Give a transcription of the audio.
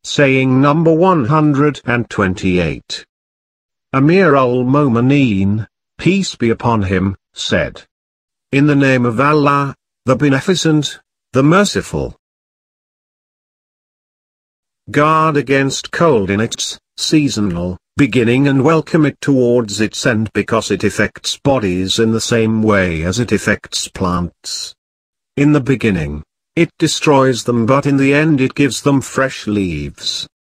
saying number 128. Amir al-Momineen, peace be upon him, said, "In the name of Allah, the Beneficent, the Merciful. Guard against cold in its seasonal beginning and welcome it towards its end because it affects bodies in the same way as it affects plants. In the beginning, it destroys them but in the end it gives them fresh leaves.